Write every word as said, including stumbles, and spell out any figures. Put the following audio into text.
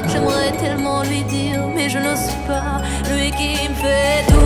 J'aimerais tellement lui dire, mais je n'ose pas. Lui qui me fait tout.